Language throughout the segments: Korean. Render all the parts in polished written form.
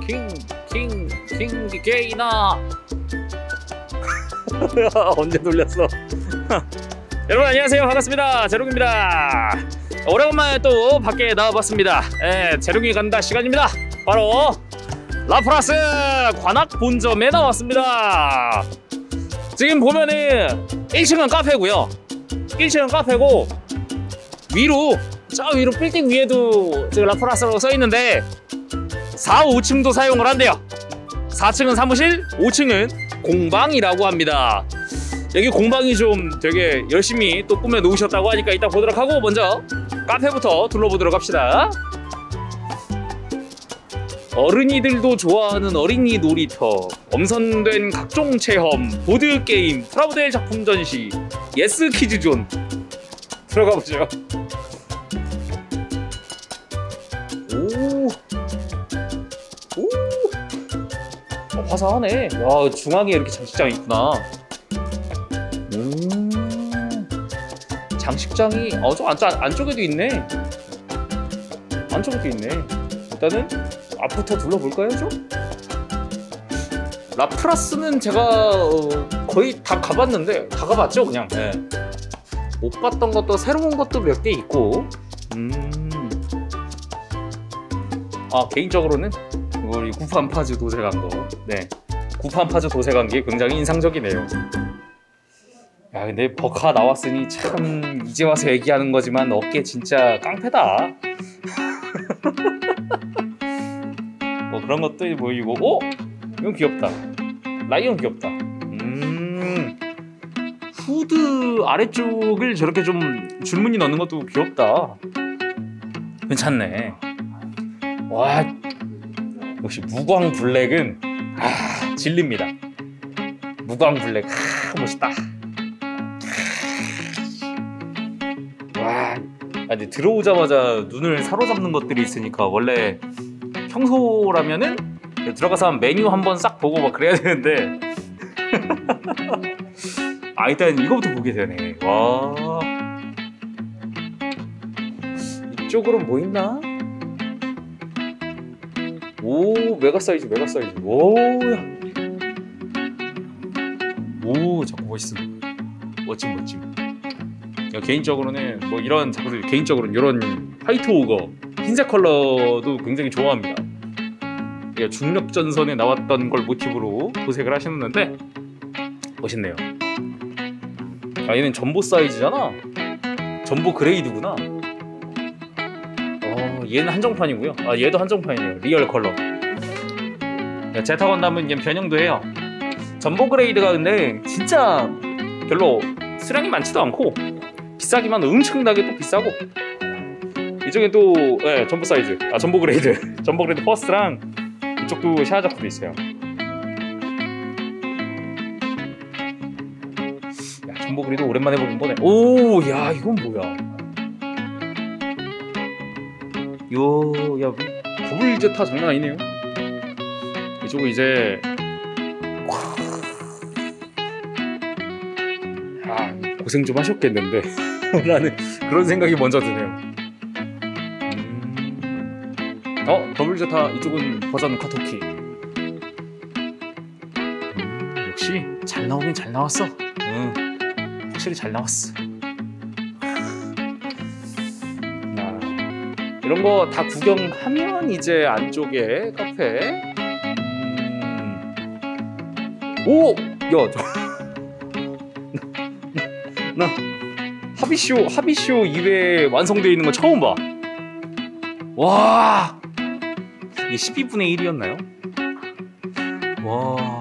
킹 게이나. 언제 돌렸어? 여러분 안녕하세요, 반갑습니다. 제롱입니다. 오래간만에 또 밖에 나와봤습니다. 제롱이 간다 시간입니다. 바로 라프라스 관악 본점에 나왔습니다. 지금 보면은 1층은 카페고요. 1층은 카페고 위로, 저 위로 빌딩 위에도 지금 라프라스라고 써있는데 4, 5층도 사용을 한대요. 4층은 사무실, 5층은 공방이라고 합니다. 여기 공방이 좀 되게 열심히 또 꾸며 놓으셨다고 하니까 이따 보도록 하고, 먼저 카페부터 둘러보도록 합시다. 어른이들도 좋아하는 어린이 놀이터, 엄선된 각종 체험, 보드게임, 프라모델 작품 전시, 예스 키즈존. 들어가보죠. 화사하네. 와, 중앙에 이렇게 장식장이 있구나. 장식장이 저 안쪽에도 있네. 안쪽에도 있네. 일단은 앞부터 둘러볼까요, 좀? 라프라스는 제가 거의 다 가봤는데, 다 가봤죠, 그냥. 네. 못 봤던 것도 새로운 것도 몇 개 있고. 개인적으로는 우리 구판파즈 도색한 거. 네, 구판파즈 도색한 게 굉장히 인상적이네요. 야, 근데 버카 나왔으니 참 이제 와서 얘기하는 거지만 어깨 진짜 깡패다. 뭐 그런 것도 보이고. 이건 귀엽다. 라이언 귀엽다. 후드 아래쪽을 저렇게 좀 줄무늬 넣는 것도 귀엽다. 괜찮네. 와, 역시 무광 블랙은 진립니다. 무광 블랙 멋있다. 와, 근데 들어오자마자 눈을 사로잡는 것들이 있으니까, 원래 평소라면은 들어가서 한 메뉴 한번 싹 보고 막 그래야 되는데 일단 이거부터 보게 되네. 와, 이쪽으로 뭐 있나? 오, 메가 사이즈. 오, 자꾸 멋짐. 야, 개인적으로는 뭐 이런 작품들, 개인적으로는 이런 화이트 오거, 흰색 컬러도 굉장히 좋아합니다. 중력 전선에 나왔던 걸 모티브로 도색을 하셨는데 멋있네요. 얘는 전보 사이즈잖아. 전보 그레이드구나. 얘는 한정판이고요. 얘도 한정판이에요. 리얼 컬러. 제타 건담은 얘 변형도 해요. 전보 그레이드가 근데 진짜 별로 수량이 많지도 않고 비싸기만 엄청나게 또 비싸고, 이쪽에 또 전보 사이즈, 전보 그레이드 전보 그레이드 퍼스트랑 이쪽도 샤아 작품도 있어요. 야, 전보 그레이드 오랜만에 보는 거네. 오, 야, 이건 뭐야? 야, 더블 제타 장난 아니네요. 이쪽은 이제 고생 좀 하셨겠는데 라는 그런 생각이 먼저 드네요. 더블 제타 이쪽은 버전 카토키. 역시 잘 나오긴 잘 나왔어. 확실히 잘 나왔어. 이런 거 다 구경하면 이제 안쪽에 카페. 오! 야, 나 하비쇼 이외에 완성되어 있는 거 처음 봐. 와, 이게 12분의 1이었나요? 와,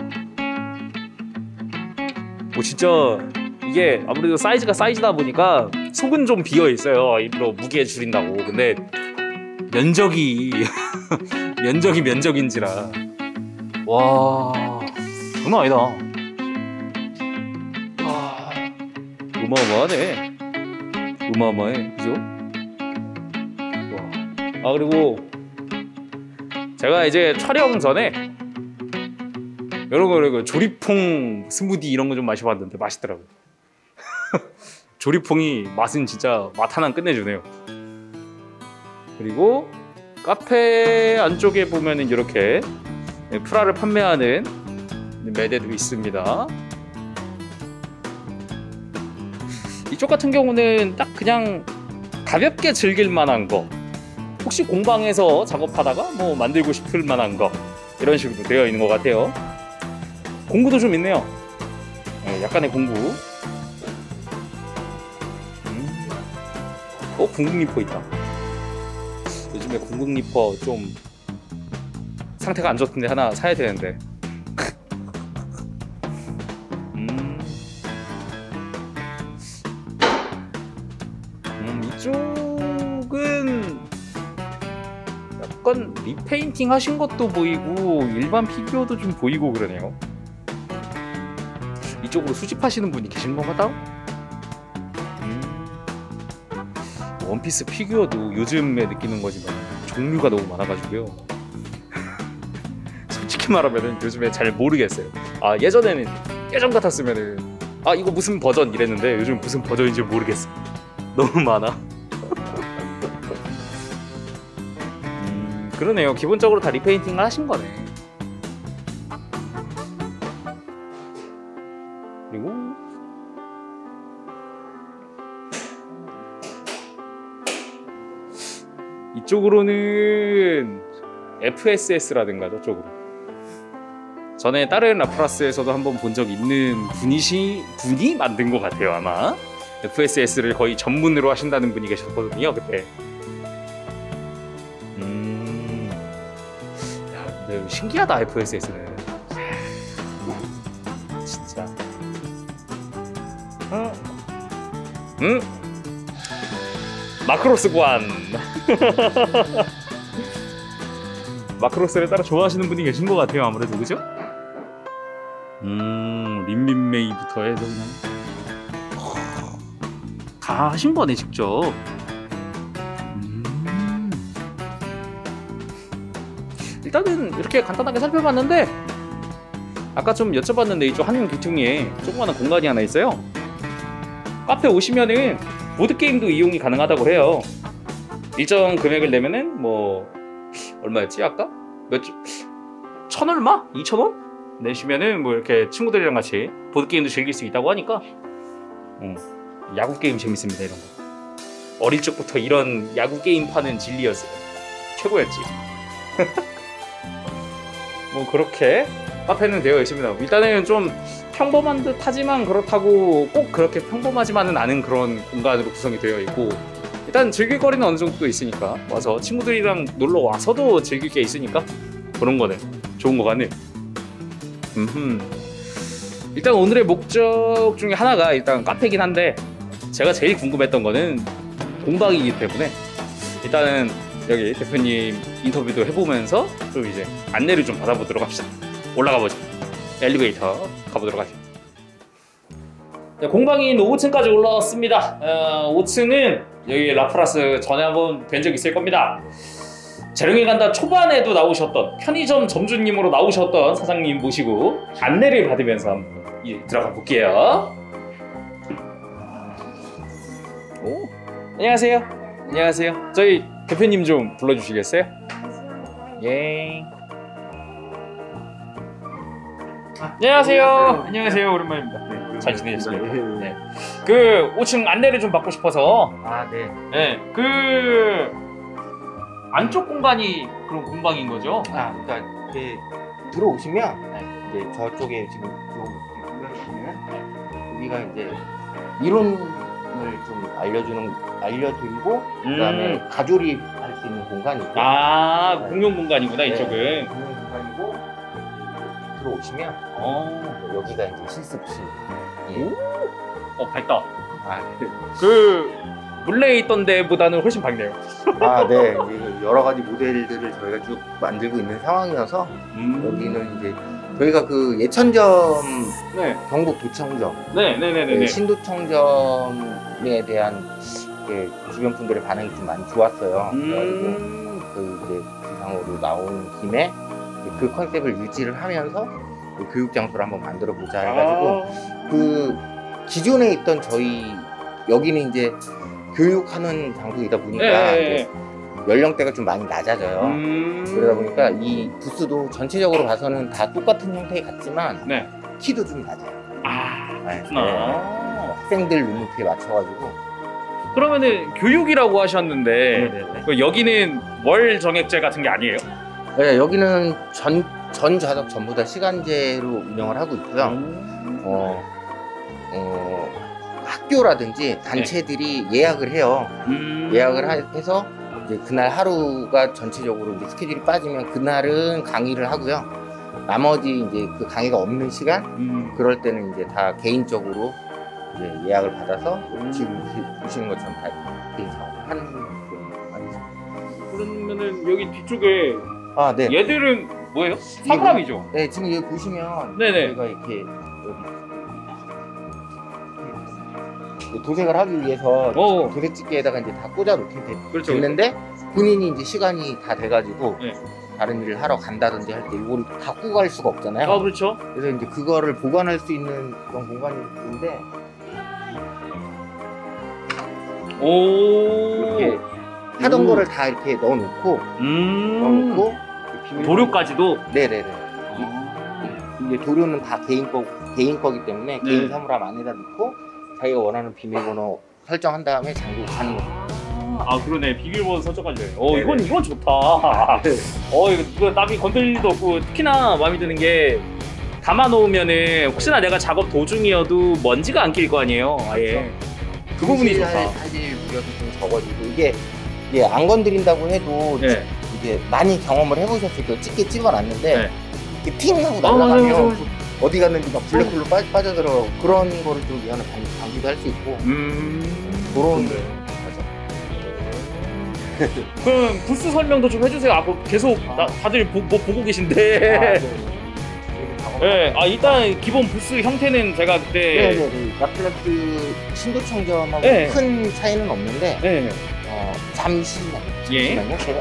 진짜 이게 아무래도 사이즈가 사이즈다 보니까 속은 좀 비어 있어요. 일부러 무게 줄인다고. 근데 면적이 면적인지라. 와, 장난 아니다. 어마어마하네, 그죠? 와. 그리고 제가 이제 촬영 전에 이런 거 조리퐁 스무디 이런 거 좀 마셔봤는데 맛있더라고요. 조리퐁이 맛은 진짜 맛 하나 끝내주네요. 그리고 카페 안쪽에 보면은 이렇게 프라를 판매하는 매대도 있습니다. 이쪽 같은 경우는 딱 그냥 가볍게 즐길 만한 거, 혹시 공방에서 작업하다가 뭐 만들고 싶을 만한 거, 이런 식으로 되어 있는 것 같아요. 공구도 좀 있네요. 약간의 공구. 궁극 리퍼 있다. 요즘에 궁극 리퍼 좀 상태가 안 좋던데 하나 사야 되는데. 이쪽은 약간 리페인팅 하신 것도 보이고 일반 피규어도 좀 보이고 그러네요. 이쪽으로 수집하시는 분이 계신 것 같다? 원피스 피규어도 요즘에 느끼는 거지만 종류가 너무 많아가지고요. 솔직히 말하면 요즘에 잘 모르겠어요. 예전에는 예전 같았으면은 이거 무슨 버전 이랬는데 요즘 무슨 버전인지 모르겠어. 너무 많아. 그러네요. 기본적으로 다 리페인팅을 하신 거네. 그리고 이쪽으로는 FSS라든가 저쪽으로 전에 다른 라프라스에서도 한번 본 적 있는 분이 만든 것 같아요. 아마 FSS를 거의 전문으로 하신다는 분이 계셨거든요 그때. 야, 근데 신기하다 FSS는 진짜. 마크로스 관. 마크로스를 따라 좋아하시는 분이 계신 것 같아요 아무래도. 그죠? 린민메이부터 해서 그냥 다 하신 거네 직접. 일단은 이렇게 간단하게 살펴봤는데 아까 좀 여쭤봤는데 이쪽 한 귀퉁이에 조그마한 공간이 하나 있어요. 카페 오시면은 보드게임도 이용이 가능하다고 해요. 일정 금액을 내면은 뭐 얼마였지 아까? 천 얼마? 2,000원? 내시면은 뭐 이렇게 친구들이랑 같이 보드게임도 즐길 수 있다고 하니까 야구 게임 재밌습니다. 이런 거 어릴 적부터 이런 야구 게임 파는 진리였어요. 최고였지. 뭐 그렇게 카페는 되어 있습니다. 일단은 좀 평범한 듯 하지만 그렇다고 꼭 그렇게 평범하지만은 않은 그런 공간으로 구성이 되어 있고, 일단 즐길 거리는 어느 정도 있으니까 와서 친구들이랑 놀러 와서도 즐길 게 있으니까 그런 거는 좋은 거 같네요. 일단 오늘의 목적 중에 하나가 일단 카페긴 한데 제가 제일 궁금했던 거는 공방이기 때문에 일단은 여기 대표님 인터뷰도 해보면서 좀 이제 안내를 좀 받아보도록 합시다. 올라가 보죠. 엘리베이터 가보도록 하죠. 네, 공방인 5층까지 올라왔습니다. 5층은 여기 라프라스 전에 한번 뵌 적 있을 겁니다. 재롱이 간다 초반에도 나오셨던 편의점 점주님으로 나오셨던 사장님 모시고 안내를 받으면서 한번 들어가 볼게요. 오, 안녕하세요. 안녕하세요. 저희 대표님 좀 불러주시겠어요? 예. 안녕하세요. 안녕하세요. 오랜만입니다. 잘 지내셨습니까? 네. 그 5층 안내를 좀 받고 싶어서. 네. 네. 그 안쪽 공간이 그런 공방인 거죠? 그러니까 이제 들어오시면 이제 저쪽에 지금 보시면 여기가 이제 이론을 좀 알려드리고 그다음에 가조립할 수 있는 공간이고. 네. 공용 공간이구나. 이쪽은. 공용 공간이고 들어오시면 여기가 이제 실습실. 밝다. 네. 그 물레에 있던 데보다는 훨씬 밝네요. 네. 이제 여러 가지 모델들을 저희가 쭉 만들고 있는 상황이어서 여기는 이제 저희가 그 예천점, 경북 도청점, 신도청점에 대한 주변 분들의 반응이 좀 많이 좋았어요. 그래가지고 그 기상으로 나온 김에 그 컨셉을 유지를 하면서 그 교육 장소를 한번 만들어 보자 해가지고 그 기존에 있던 저희 여기는 이제 교육하는 장소이다 보니까 연령대가 좀 많이 낮아져요. 그러다 보니까 이 부스도 전체적으로 봐서는 다 똑같은 형태 같지만 네. 키도 좀 낮아요. 그렇구나. 학생들 눈높이에 맞춰가지고. 그러면은 교육이라고 하셨는데 네네네. 그 여기는 월 정액제 같은 게 아니에요? 네, 여기는 전 좌석 전부 다 시간제로 운영을 하고 있고요. 학교라든지 단체들이 예약을 해요. 예약을 해서 이제 그날 하루가 전체적으로 이제 스케줄이 빠지면 그날은 강의를 하고요. 나머지 이제 그 강의가 없는 시간 그럴 때는 이제 다 개인적으로 이제 예약을 받아서 지금 보시는 것처럼 다 개인 작업하는 거죠. 그러면은 여기 뒤쪽에 아, 네. 얘들은 뭐예요? 사물함이죠? 네, 지금 여기 보시면 네네. 저희가 이렇게 여기 도색을 하기 위해서 도색집게에다가 이제 다 꽂아 놓게 그렇죠. 됐는데 본인이 이제 시간이 다 돼가지고 네. 다른 일을 하러 간다든지 할 때 이걸 갖고 갈 수가 없잖아요. 아, 그렇죠. 그래서 이제 그거를 보관할 수 있는 그런 공간인데 이렇게 하던 거를 다 이렇게 넣어놓고 도료까지도. 네네네. 이제 도료는 다 개인 거기 때문에 네. 개인 사물함 안에다 넣고 자기가 원하는 비밀번호 설정한 다음에 잠그고 가는 거죠. 아, 그러네. 비밀번호 설정까지 돼요. 네네. 이건 좋다. 이거 남이 건들 일도 없고, 특히나 마음에 드는 게 담아놓으면은 혹시나 내가 작업 도중이어도 먼지가 안 낄 거 아니에요. 아예. 그 부분이 좋다. 사실 우려도 좀 적어지고 이게 안 건드린다고 해도 네. 이게 많이 경험을 해보셨을 거예요. 집게 찍어놨는데 네. 이렇게 팅 하고 맞아요, 날아가면 맞아요. 어디 갔는지 막 블랙홀로 빠져들어. 그런 거를 좀 위한을 방지도 할 수 있고 그런 그럼 부스 설명도 좀 해주세요. 계속 다들 보고 계신데. 네. 일단 기본 부스 형태는 제가 그때. 네네네. 라플라스 신도청점하고 네. 큰 차이는 없는데 네. 잠시만요. 제가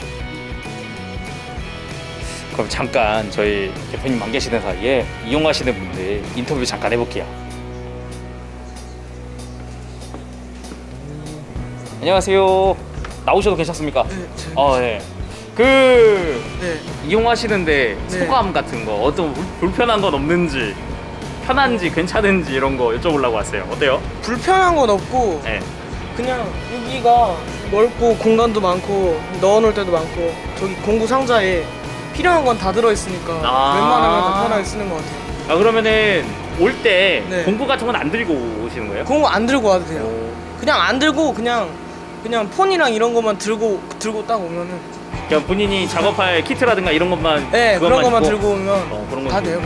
그럼 잠깐 저희 대표님 안 계시는 사이에 이용하시는 분들 인터뷰 잠깐 해볼게요. 안녕하세요. 나오셔도 괜찮습니까? 네. 네. 이용하시는데 소감 같은 거 어떤 불편한 건 없는지, 편한지 괜찮은지 이런 거 여쭤보려고 왔어요. 어때요? 불편한 건 없고 네. 그냥 여기가 넓고 공간도 많고 넣어놓을 때도 많고 저기 공구 상자에 필요한 건 다 들어있으니까 웬만하면 다 편하게 쓰는 것 같아요. 그러면은 올 때 네. 공구 같은 건 안 들고 오시는 거예요? 공구 안 들고 와도 돼요. 그냥 안 들고 그냥 폰이랑 이런 것만 들고 딱 오면은 그냥 본인이 작업할 키트라든가 이런 것만 그런 것만 있고? 들고 오면 그런 다 건 돼요.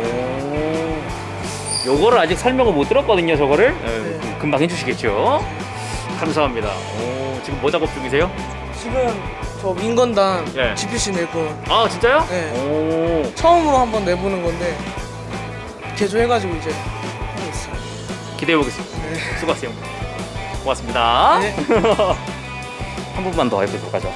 요거를 아직 설명을 못 들었거든요. 저거를 네. 금방 해주시겠죠? 감사합니다. 지금 뭐 작업 중이세요? 지금 저 민건단 네. GPC 내고 아, 진짜요? 네. 처음으로 한번 내보는 건데 개조해가지고 이제 하고 있어요. 기대해 보겠습니다. 네. 수고하세요. 고맙습니다. 네. 한 분만 더 해보도록 하죠.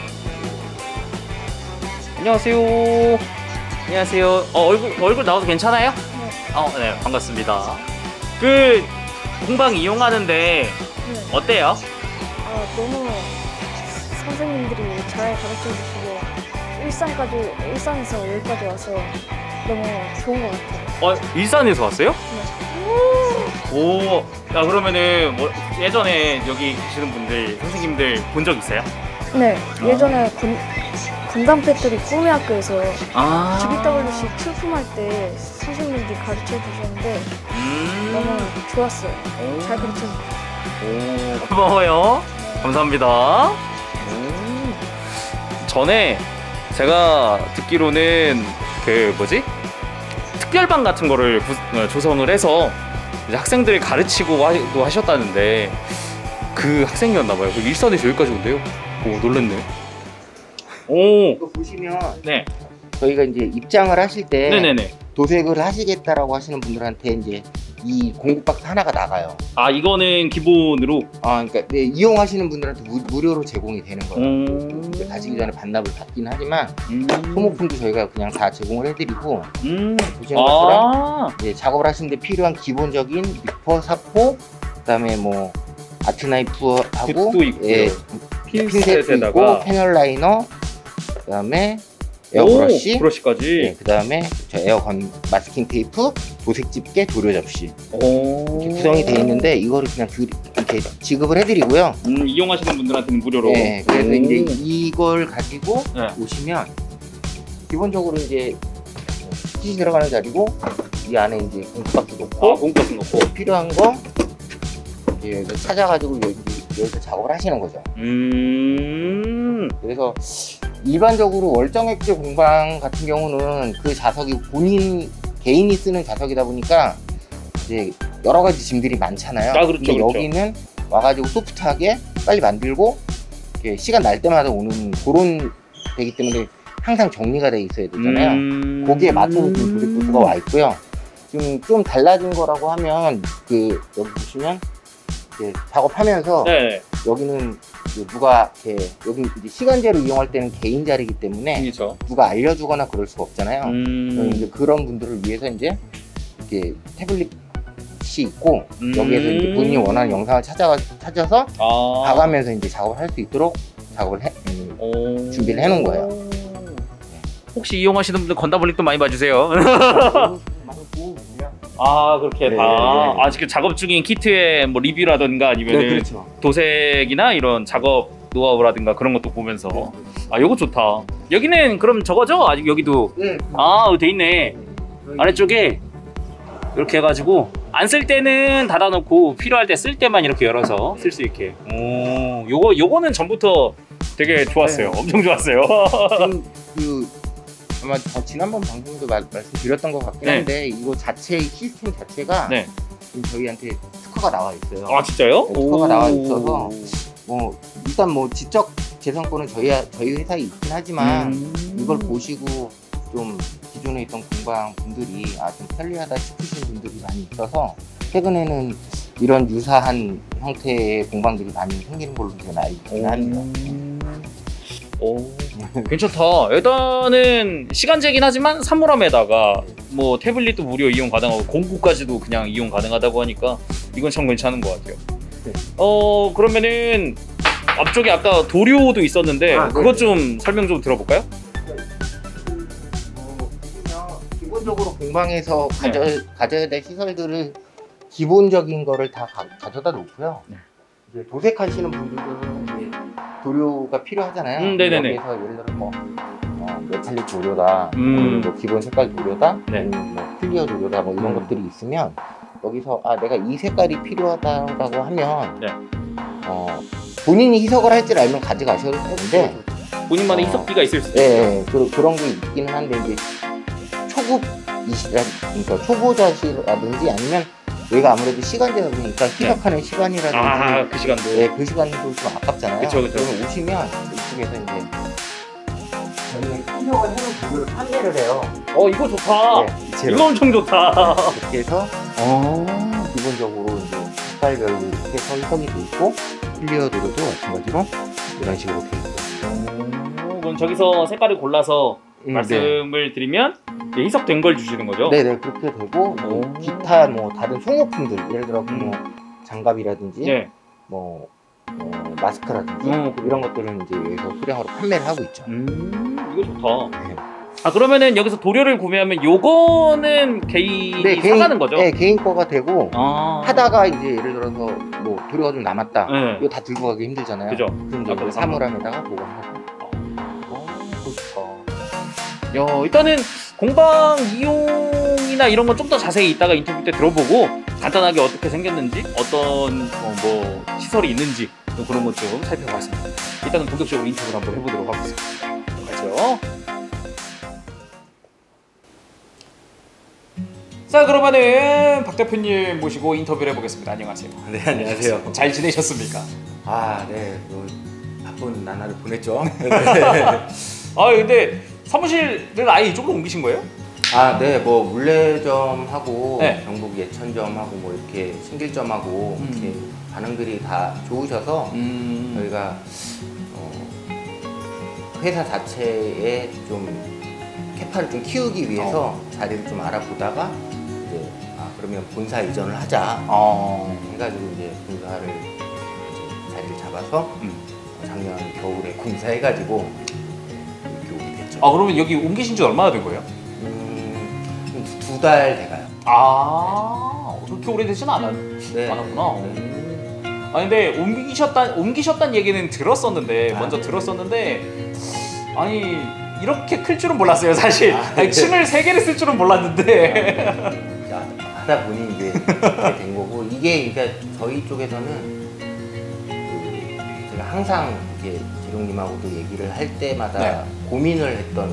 안녕하세요. 안녕하세요. 얼굴 나와도 괜찮아요? 네. 네, 반갑습니다. 그 공방 이용하는데 네. 어때요? 너무 선생님들이 잘 가르쳐 주시고 일산에서 여기까지 와서 너무 좋은 것 같아요. 일산에서 왔어요? 네. 오, 그러면은 예전에 여기 계시는 분들, 선생님들 본 적 있어요? 네, 예전에 건담 배터리 꿈의학교에서 아. GBWC 출품할 때 선생님들이 가르쳐 주셨는데 너무 좋았어요. 잘 가르쳐 주셨어요. 고마워요. 감사합니다. 전에 제가 듣기로는 특별반 같은 거를 조성을 해서 이제 학생들을 가르치고 하셨다는데 그 학생이었나봐요. 일산에서 여기까지 온대요. 놀랐네. 이거 보시면 네. 저희가 이제 입장을 하실 때 네네네. 도색을 하시겠다라고 하시는 분들한테 이제 이 공구 박스 하나가 나가요. 이거는 기본으로. 그러니까 이용하시는 분들한테 무료로 제공이 되는 거예요. 이제 가시기 전에 반납을 받긴 하지만 소모품도 저희가 그냥 다 제공을 해드리고 보시는 것처럼 이제 작업을 하시는데 필요한 기본적인 리퍼, 사포, 그다음에 뭐 아트 나이프하고 붓도 있고요. 핀셋도 있고 패널 라이너, 그다음에 에어브러쉬, 브러쉬까지. 네, 그다음에 저 에어건 마스킹 테이프, 도색 집게, 도료 접시 이렇게 구성이 되어 있는데 이거를 그냥 이렇게 지급을 해드리고요. 이용하시는 분들한테는 무료로. 네, 그래서 이제 이걸 가지고 네. 오시면 기본적으로 이제 kit이 들어가는 자리고 이 안에 이제 공구박스 놓고 공구박스 넣고 필요한 거 이제 찾아가지고 여기서 작업을 하시는 거죠. 그래서 일반적으로 월정액제 공방 같은 경우는 그 자석이 개인이 쓰는 자석이다 보니까 이제 여러 가지 짐들이 많잖아요. 그렇죠, 근데 그렇죠. 여기는 와가지고 소프트하게 빨리 만들고 이렇게 시간 날 때마다 오는 그런 되기 때문에 항상 정리가 돼 있어야 되잖아요. 거기에 맞춰서 지금 조립부스가 와 있고요. 좀 달라진 거라고 하면 여기 보시면 이렇게 작업하면서 네. 여기는 누가 이렇게 여기 이제 시간제로 이용할 때는 개인 자리이기 때문에 그렇죠. 누가 알려주거나 그럴 수가 없잖아요. 이제 그런 분들을 위해서 이제 이렇게 태블릿이 있고 여기에서 이제 본인이 원하는 영상을 찾아서 봐가면서 이제 작업을 할 수 있도록 작업을 준비를 해놓은 거예요. 혹시 이용하시는 분들 건담블릭도 많이 봐주세요. 그렇게 네, 다. 네. 지금 작업 중인 키트의 뭐 리뷰라든가 아니면 네, 그렇죠. 도색이나 이런 작업 노하우라든가 그런 것도 보면서. 요거 좋다. 여기는 그럼 저거죠? 아직 여기도. 네. 돼 있네. 아래쪽에 이렇게 해가지고 안 쓸 때는 닫아놓고 필요할 때 쓸 때만 이렇게 열어서 쓸 수 있게. 요거는 전부터 되게 좋았어요. 네. 엄청 좋았어요. 지금 아마 지난번 방송도 말씀드렸던 것 같긴 한데 이거 시스템 자체가 네. 지금 저희한테 특허가 나와 있어요. 진짜요? 네, 특허가 나와 있어서 일단 지적 재산권은 저희 회사에 있긴 하지만 이걸 보시고 좀 기존에 있던 공방 분들이 좀 편리하다 싶으신 분들이 많이 있어서 최근에는 이런 유사한 형태의 공방들이 많이 생기는 걸로 제가 알고 합니다. 괜찮다. 일단은 시간제긴 하지만 사물함에다가 뭐 태블릿도 무료 이용 가능하고 공구까지도 그냥 이용 가능하다고 하니까 이건 참 괜찮은 것 같아요. 네. 그러면은 앞쪽에 아까 도료도 있었는데 그것 좀 설명 좀 들어볼까요? 기본적으로 공방에서 가져야 될 시설들을 기본적인 거를 다 가져다 놓고요. 네. 이제 도색하시는 분들은 이제 도료가 필요하잖아요. 네네네. 여기서 예를 들어 메탈릭 도료다, 뭐 기본 색깔 도료다, 네. 뭐 클리어 도료다, 뭐 이런 것들이 있으면 여기서 내가 이 색깔이 필요하다고 하면 네. 본인이 희석을 할 줄 알면 가져가셔도 되는데 본인만의 희석기가 있을 수 네, 그런 게 있기는 한데 이제 그러니까 초보자시라든지 아니면 얘가 아무래도 시간제다 보니까 희석하는 시간이라든지 그 시간도. 그 시간도 좀 아깝잖아요. 그쵸. 그러면 오시면 이쪽에서 이제 저희는 희석을 해놓은 도료를 판매를 해요. 이거 좋다. 네, 이체로. 이거 엄청 좋다. 이렇게 해서 기본적으로 이제 색깔별로 이렇게 희석이 돼 있고 클리어 도료도 마찬가지로 이런 식으로 돼 있고. 그럼 저기서 색깔을 골라서 말씀을 드리면 희석된 걸 주시는 거죠? 네네, 그렇게 되고 기타 다른 소모품들 예를 들어 장갑이라든지 네. 마스크라든지 이런 것들은 이제 여기서 수량으로 판매를 하고 있죠. 이거 좋다. 네. 그러면은 여기서 도료를 구매하면 요거는 개인이 사가는 거죠? 네, 개인 거가 되고 하다가 이제 예를 들어서 도료가 좀 남았다. 네. 이거 다 들고 가기 힘들잖아요. 그죠. 그럼 이제 아까 사물함에다가 보관하고. 좋다. 일단은 공방 이용이나 이런 건 좀 더 자세히 이따가 인터뷰 때 들어보고 간단하게 어떻게 생겼는지 어떤 시설이 있는지 그런 것 좀 살펴봤습니다. 일단은 본격적으로 인터뷰를 한번 해보도록 하겠습니다. 가죠. 자, 그러면은 박 대표님 모시고 인터뷰를 해보겠습니다. 안녕하세요. 네, 안녕하세요. 잘 지내셨습니까? 네, 바쁜 나날을 보냈죠. 근데 사무실을 아예 이쪽으로 옮기신 거예요? 네, 물레점하고 네. 경북 예천점하고 이렇게 신길점하고 이렇게 반응들이 다 좋으셔서 저희가 회사 자체에 좀 캐파를 좀 키우기 위해서 자리를 좀 알아보다가 이제 그러면 본사 이전을 하자 해가지고 이제 본사를 이제 자리를 잡아서 작년 겨울에 공사해가지고 이렇게 오게 됐죠. 아 그러면 여기 옮기신 지 얼마나 된 거예요? 2달 돼가요. 아 그렇게 오래되진 네. 않았구나. 네. 아니 근데 옮기셨단 얘기는 들었었는데 먼저 네. 들었었는데 아니 이렇게 클 줄은 몰랐어요 사실. 네. 아니, 층을 3개를 쓸 줄은 몰랐는데. 하다 보니 이제 이렇게 된 거고 이게 이제 저희 쪽에서는 제가 항상 이렇게 재룡님하고도 얘기를 할 때마다 네. 고민을 했던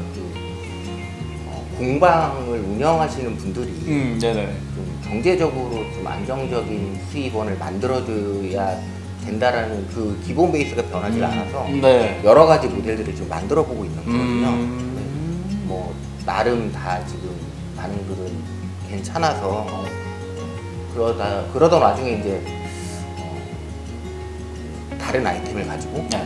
공방을 운영하시는 분들이 네네. 좀 경제적으로 좀 안정적인 수입원을 만들어줘야 된다라는 그 기본 베이스가 변하지 않아서 네. 여러 가지 모델들을 좀 만들어 보고 있는 거거든요. 네. 뭐 나름 다 지금 반응들은 괜찮아서 그러던 와중에 이제 다른 아이템을 가지고 네.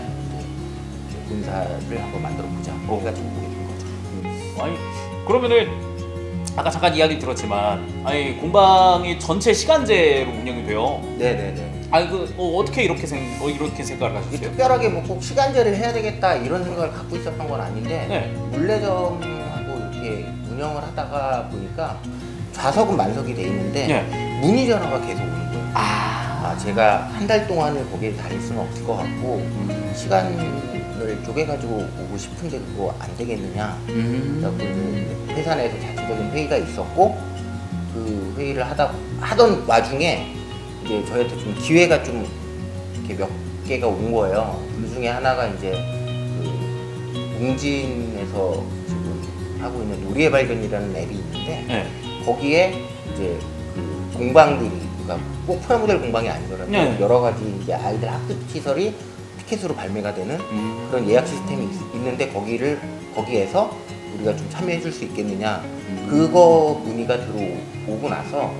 본사를 한번 만들어 보자 해가지고 보게 된 거죠. 아니 그러면은 아까 잠깐 이야기 들었지만 아니 공방이 전체 시간제로 운영이 돼요. 네네네. 아니 그 어떻게 이렇게 생각을 이게 하셨어요? 특별하게 뭐 꼭 시간제를 해야 되겠다 이런 생각을 갖고 있었던 건 아닌데 네. 물레점하고 이렇게 운영을 하다가 보니까 좌석은 만석이 돼 있는데 네. 문의 전화가 계속 오는 거예요. 제가 한 달 동안을 거기에 다닐 수는 없을 것 같고 시간을 쪼개가지고 오고 싶은데 그거 안 되겠느냐. 그래서 회사 내에서 자체적인 회의가 있었고 그 회의를 하던 와중에 이제 저희한테 좀 기회가 좀 이렇게 몇 개가 온 거예요. 그 중에 하나가 이제 그 웅진에서 지금 하고 있는 놀이의 발견이라는 앱이 있는데 네. 거기에 이제 그 공방들이 그러니까 꼭 프라모델 공방이 아니더라도 네. 여러 가지 이제 아이들 학습 시설이 티켓으로 발매가 되는 그런 예약 시스템이 있는데 거기에서 우리가 좀 참여해 줄 수 있겠느냐. 그거 문의가 들어오고 나서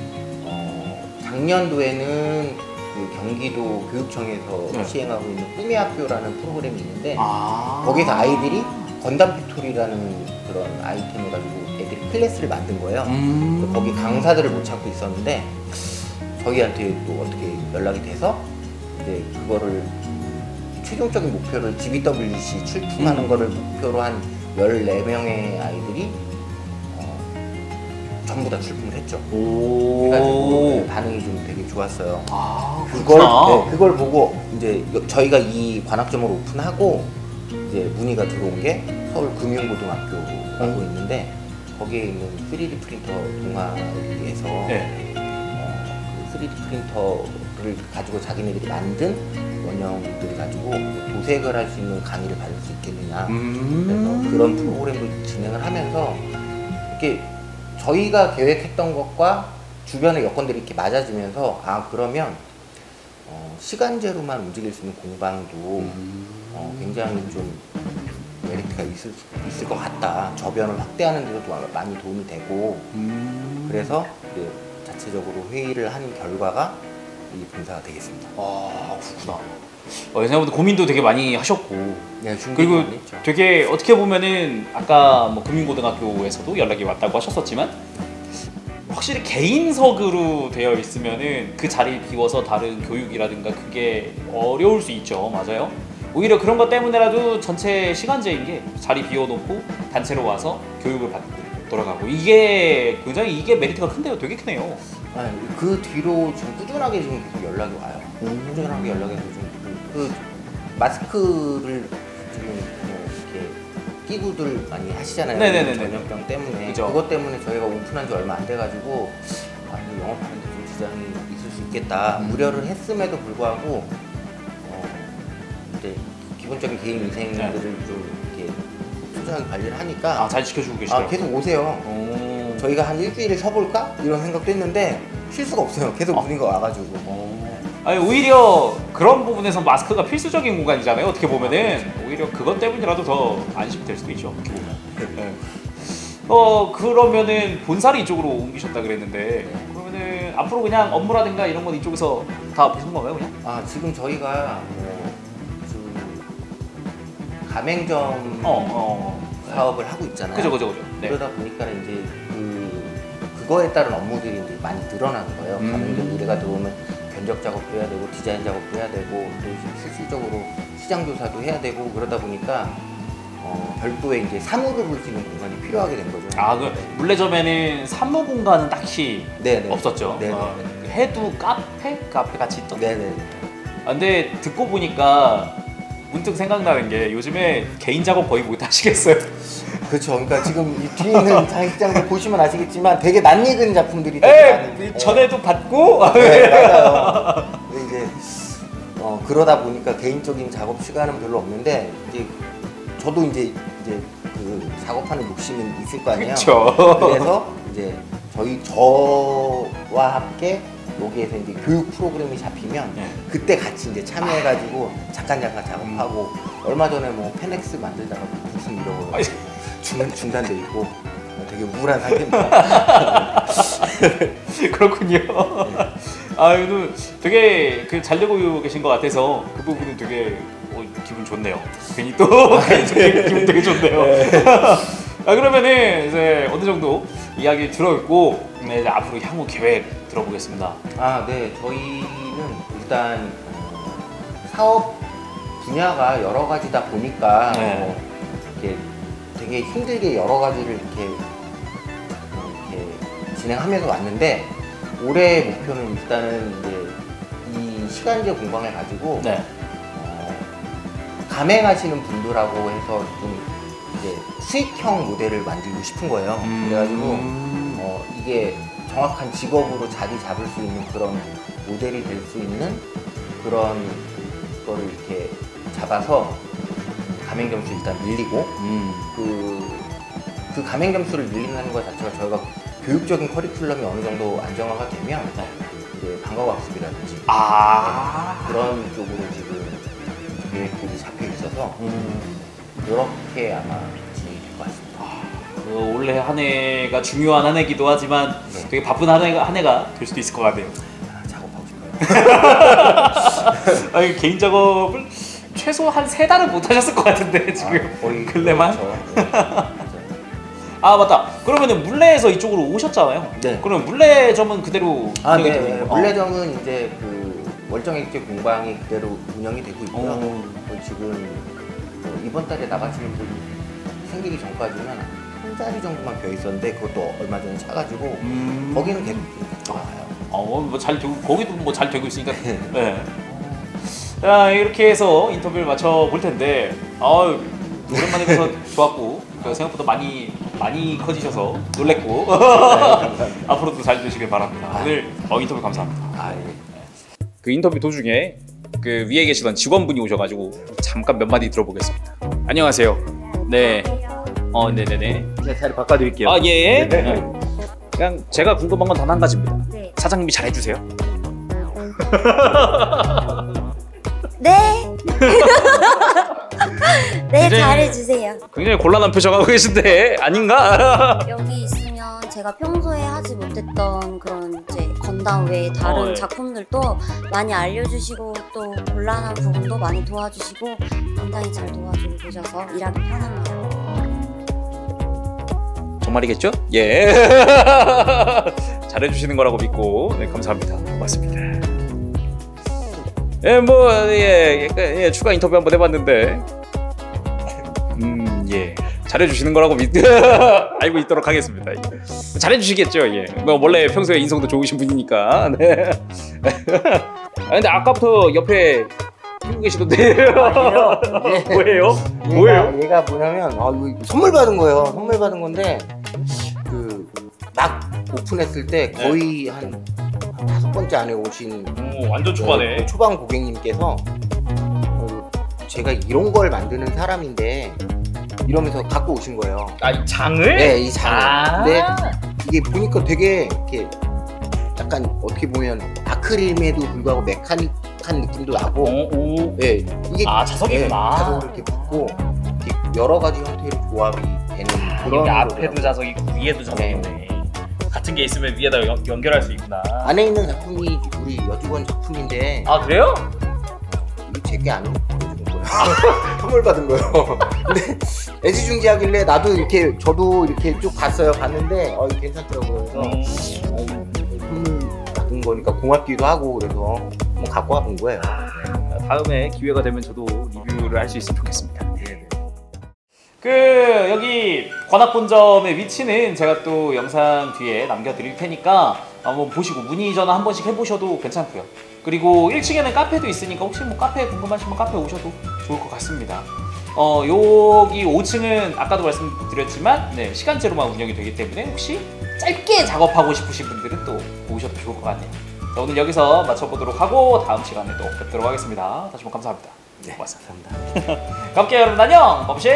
작년도에는 그 경기도 교육청에서 네. 시행하고 있는 꿈의 학교라는 프로그램이 있는데 아. 거기서 아이들이 건담 팩토리라는 그런 아이템을 가지고 애들이 클래스를 만든 거예요. 그래서 거기 강사들을 못 찾고 있었는데 저희한테 또 어떻게 연락이 돼서 이제 그거를 최종적인 목표를 GBWC 출품하는 거를 목표로 한 14명의 아이들이 전부 다 출품을 했죠. 그래가지고 반응이 좀 되게 좋았어요. 그걸 보고 이제 저희가 이 관악점을 오픈하고 이제 문의가 들어온 게 서울금융고등학교라고 있는데 거기에 있는 3D 프린터 동아리에서 네. 그 3D 프린터를 가지고 자기네들이 만든 원형들을 가지고 도색을 할 수 있는 강의를 받을 수 있겠느냐. 그래서 그런 프로그램도 진행을 하면서 이렇게 저희가 계획했던 것과 주변의 여건들이 이렇게 맞아지면서 그러면 시간제로만 움직일 수 있는 공방도 굉장히 좀 메리트가 있을 것 같다. 저변을 확대하는 데도 많이 도움이 되고 그래서 이제 자체적으로 회의를 한 결과가 이 본사가 되겠습니다. 그렇구나. 생각보다 고민도 되게 많이 하셨고 네, 그리고 많이 했죠. 되게 어떻게 보면은 아까 뭐 금융고등학교에서도 연락이 왔다고 하셨었지만 확실히 개인석으로 되어 있으면은 그 자리를 비워서 다른 교육이라든가 그게 어려울 수 있죠. 맞아요. 오히려 그런 것 때문에라도 전체 시간제인 게 자리 비워놓고 단체로 와서 교육을 받고 돌아가고 이게 굉장히 메리트가 큰데요. 되게 크네요. 그 뒤로 지금 꾸준하게 지금 계속 연락이 와요. 꾸준하게 연락해서 좀 그 마스크를 지금 뭐 이렇게 끼고들 많이 하시잖아요. 네네네네. 전염병 때문에. 그죠. 그것 때문에 저희가 오픈한 지 얼마 안 돼가지고 이거 영업하는데 좀 지장이 있을 수 있겠다. 우려를 했음에도 불구하고 이제 기본적인 개인 위생들을 좀 이렇게 소중하게 관리를 하니까 잘 지켜주고 계시더라고요. 계속 오세요. 저희가 한 일주일을 쉬어볼까? 이런 생각도 했는데 쉴 수가 없어요. 계속 문의가 와가지고. 아니 오히려 그런 부분에서 마스크가 필수적인 공간이잖아요. 어떻게 보면은 오히려 그것 때문이라도 더 안심이 될 수도 있죠. 어떻게 보면. 네. 그러면은 본사를 이쪽으로 옮기셨다 그랬는데 그러면은 앞으로 그냥 업무라든가 이런 건 이쪽에서 다 보신 건가요, 그냥? 지금 저희가 가맹점 사업을 하고 있잖아요. 그죠. 네. 그러다 보니까 이제 그거에 따른 업무들이 이제 많이 늘어나는 거예요. 가맹점 일회가 들어오면 견적 작업도 해야 되고 디자인 작업도 해야 되고 또 실질적으로 시장 조사도 해야 되고 그러다 보니까 별도의 이제 사무를 볼 수 있는 공간이 필요하게 된 거죠. 아, 그 물레점에는 사무 공간은 딱히 네네. 없었죠. 네네. 해도 카페 같이 있던. 네네. 아, 근데 듣고 보니까 문득 생각나는 게 요즘에 개인 작업 거의 못 하시겠어요? 그렇죠. 그러니까 지금 이 뒤에 있는 장식장도 보시면 아시겠지만 되게 낯익은 작품들이 되게 많이. 전에도 받고. 네, 맞아요. 근데 이제 그러다 보니까 개인적인 작업 시간은 별로 없는데 이제 저도 이제 그 작업하는 욕심은 있을 거 아니에요. 그렇죠. 그래서 이제 저와 함께 여기에서 이제 교육 프로그램이 잡히면 그때 같이 이제 참여해가지고 잠깐 작업하고 얼마 전에 뭐 페넥스 만들다가 부품 잃어버려 중단돼 있고 되게 우울한 상태입니다. 그렇군요. 아, 이거 되게 잘 되고 계신 것 같아서 그 부분은 되게 기분 좋네요. 괜히 또 기분 되게 좋네요. 아, 그러면은 이제 어느 정도 이야기 들어있고 이제 앞으로 향후 계획 들어보겠습니다. 아, 네. 저희는 일단 사업 분야가 여러 가지다 보니까 이렇게 되게 힘들게 여러 가지를 이렇게 진행하면서 왔는데 올해 목표는 일단은 이제 이 시간제 공방을 가지고 가맹하시는 분들하고 해서 좀 이제 수익형 모델을 만들고 싶은 거예요. 그래가지고 이게 정확한 직업으로 자리 잡을 수 있는 그런 모델이 될 수 있는 그런 거를 이렇게 잡아서 가맹점수 일단 늘리고 그 가맹점수를 늘린다는 것 자체가 저희가 교육적인 커리큘럼이 어느 정도 안정화가 되면 이제 방과학습이라든지 그런 쪽으로 지금 계획들이 잡혀 있어서 이렇게 아마 진행이 될 것 같습니다. 올해 한 해가 중요한 한 해기도 하지만 되게 바쁜 한 해가 될 수도 있을 것 같네요. 작업하고 싶어요. 아니, 개인 작업을 최소 한 3달은 못 하셨을 것 같은데 지금 거의 근래만? 그렇죠. 아, 맞다. 그러면은 물레에서 이쪽으로 오셨잖아요. 네. 그럼 물레점은 그대로 운영이 되고 있는 거예요? 물레점은 이제 그 월정액제 공방이 그대로 운영이 되고 있고요. 지금 이번 달에 나가실 분 생기기 전까지는 한 자리 정도만 비어 있었는데 그것도 얼마 전에 차가지고 거기는 계속 좋아요. 뭐 잘 되고 거기도 뭐 잘 되고 있으니까. 네. 자, 이렇게 해서 인터뷰를 마쳐 볼 텐데, 오랜만에 뵈서 좋았고 생각보다 많이 커지셔서 놀랬고 앞으로도 잘 되시길 바랍니다. 오늘 인터뷰 감사합니다. 그 인터뷰 도중에 그 위에 계시던 직원분이 오셔가지고 잠깐 몇 마디 들어보겠습니다. 안녕하세요. 네. 네네네. 제가 자리 바꿔드릴게요. 아, 예. 그냥 제가 궁금한 건 단 한 가지입니다. 네. 사장님이 잘해주세요. 네. 네, 굉장히- 잘해주세요. 굉장히 곤란한 표정하고 계신데 아닌가? 여기 있으면 제가 평소에 하지 못했던 그런 이제 건담 외에 다른 예. 작품들도 많이 알려주시고 또 곤란한 부분도 많이 도와주시고 굉장히 잘 도와주고 계셔서 일하기 편합니다. 정말이겠죠? 예. 잘해주시는 거라고 믿고 감사합니다. 고맙습니다. 추가 인터뷰 한번 해봤는데 예, 잘해주시는 거라고 알고 있도록 하겠습니다. 잘해주시겠죠? 예. 원래 평소에 인성도 좋으신 분이니까. 네. 근데 아까부터 옆에 끼고 계시던데. 뭐예요? 얘가 뭐냐면 이거 선물 받은 거예요. 선물 받은 건데 그 막 오픈했을 때 거의 한 5번째 안에 오신 완전 초반 고객님께서 제가 이런 걸 만드는 사람인데 이러면서 갖고 오신 거예요. 이 장을? 네, 이 장을. 근데 이게 보니까 되게 이렇게 약간 어떻게 보면 아크릴임에도 불구하고 메카닉한 느낌도 나고. 네, 이게 자석이구나. 자석을 이렇게 붙고 이렇게 여러 가지 형태로 조합이 되는 그런. 앞에도 자석이 있고 위에도 자석이 있네. 같은 게 있으면 위에다 연결할 수 있구나. 안에 있는 작품이 우리 여직원 작품인데. 그래요? 이거 제게 안 보여주는 거예요. 선물 받은 거예요. 근데 애지중지하길래 저도 이렇게 쭉 봤어요. 봤는데 괜찮더라고요. 그래서 선물 받은 거니까 고맙기도 하고 그래서 한번 갖고 와본 거예요. 다음에 기회가 되면 저도 리뷰를 할 수 있으면 좋겠습니다. 네. 그 여기 관악본점의 위치는 제가 또 영상 뒤에 남겨드릴 테니까 한번 보시고 문의 전화 한 번씩 해보셔도 괜찮고요. 그리고 1층에는 카페도 있으니까 혹시 뭐 카페 궁금하시면 카페 오셔도 좋을 것 같습니다. 여기 5층은 아까도 말씀드렸지만 네, 시간제로만 운영이 되기 때문에 혹시 짧게 작업하고 싶으신 분들은 또 오셔도 좋을 것 같네요. 자, 오늘 여기서 마쳐보도록 하고 다음 시간에 또 뵙도록 하겠습니다. 다시 한번 감사합니다. 네, 고맙습니다. 감사합니다. 감사합니다. 여러분 안녕. 범씨.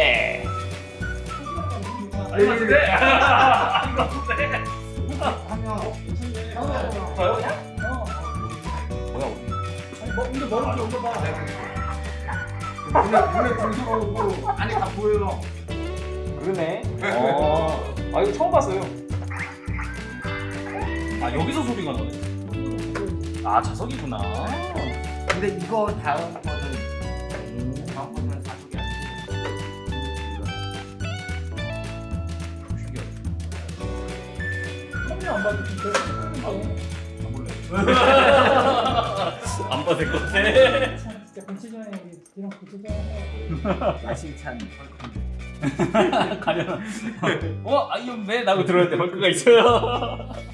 저요 그냥? 뭐야 우리? 근데 머리 좀 봐. 눈에 불쌍하고 안에 다 보여요. 그러네. 아 이거 처음 봤어요. 아 여기서 소리가 나네. 아 자석이구나. 근데 이거 다음 거는 사족이 아니고 안 봐도 진짜 안 받을 것 같아. 진짜 고치전에 이런 고치전 야심찬 가려. 아이언맨 하고 들어올 때 벌크가 있어요.